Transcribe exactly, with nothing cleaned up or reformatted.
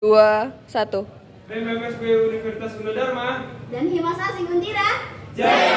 dua, satu. B M F S B Universitas Gunadarma dan Himasa Singuntira Jaya.